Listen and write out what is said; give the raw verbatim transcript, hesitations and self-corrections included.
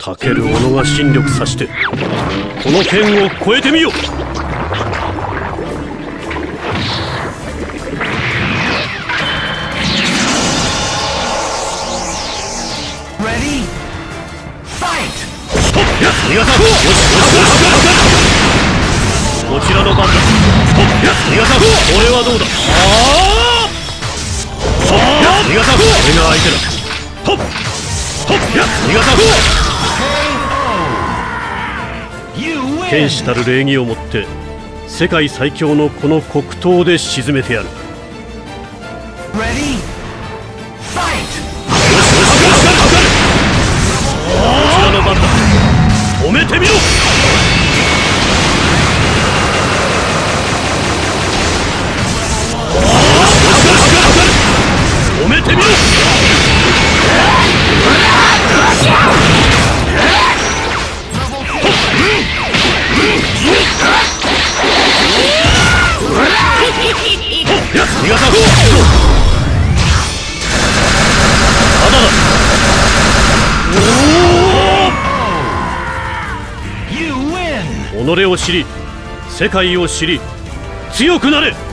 たける者が神力さしてこの剣を越えてみよ。逃がさん。よしよしよし。こちらの番だ。逃がさん。これはどうだ。ああ。逃がさん。これが相手だ。ほっほっ。逃がさん。剣士たる礼儀をもって世界最強のこの黒刀で沈めてやる。よしよしよし。こちらの番だ。止めてみろ。止めてみろ。逃がさん。まだだ。己を知り世界を知り強くなれ。